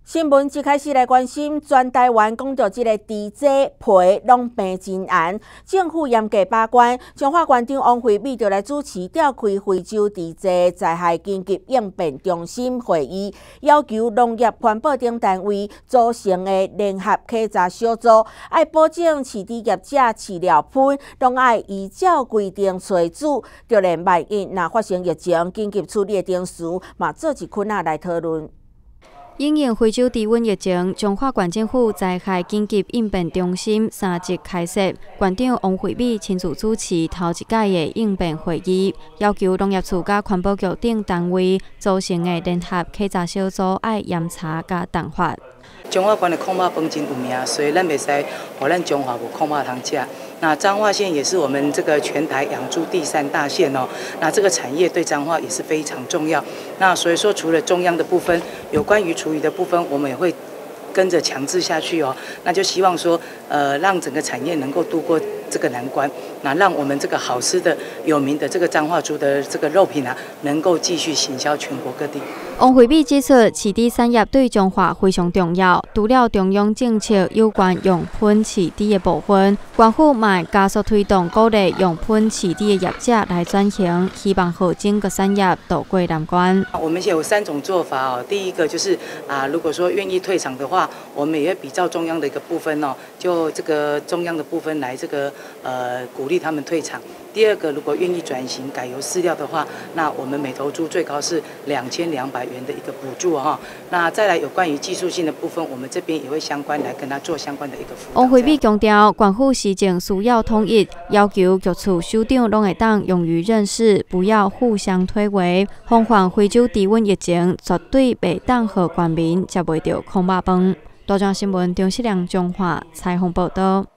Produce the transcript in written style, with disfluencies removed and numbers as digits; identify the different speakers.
Speaker 1: 新闻一开始来关心，全台湾讲到这个猪济皮拢病真严，政府严格把关。彰化县长王惠美就来主持召开非洲猪济灾害紧急应变中心会议，要求农业环保等单位组成的联合稽查小组，要保证饲猪业者饲料喷拢要依照规定催煮。就连万一若发生疫情，紧急处理的定时嘛做一群仔来讨论。
Speaker 2: 因应非洲猪瘟疫情，彰化县政府灾害紧急应变中心3日开设，县长王惠美亲自主持头一届的应变会议，要求农业处甲环保局等单位组成的联合稽查小组，要严查甲重罚。
Speaker 3: 彰化县的控肉饭真有名，所以咱袂使互咱彰化无控肉通吃。那彰化县也是我们这个全台养猪第3大县哦。那这个产业对彰化也是非常重要。那所以说，除了中央的部分，有关于厨余的部分，我们也会跟着强制下去哦。那就希望说，让整个产业能够度过这个难关，那让我们这个好吃的、有名的这个彰化猪的这个肉品啊，能够继续行销全国各地。
Speaker 2: 王惠美指出，饲猪产业对彰化非常重要。除了中央政策有关用喷饲猪的部分，县府嘛加速推动鼓励用喷饲猪的业者来转型，希望和整个产业渡过难关。
Speaker 3: 我们现在有3种做法哦。第一个就是如果说愿意退场的话，我们也会比照中央的一个部分哦，就这个中央的部分来这个鼓励他们退场。第二个，如果愿意转型改由饲料的话，那我们每头猪最高是2200元的一个补助哈。那再来有关于技术性的部分，我们这边也会相关来跟他做相关的一个辅导。
Speaker 2: 王惠美强调，县府施政需要统一，要求局处首长拢会当勇于认识，不要互相推诿，防范非洲猪瘟疫情，绝对袂当互县民接袂到空肉饭。大庄新闻张世良彰化采访报道。